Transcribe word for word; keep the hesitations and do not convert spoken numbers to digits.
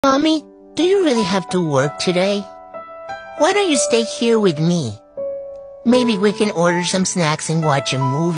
Mommy, do you really have to work today? Why don't you stay here with me? Maybe we can order some snacks and watch a movie.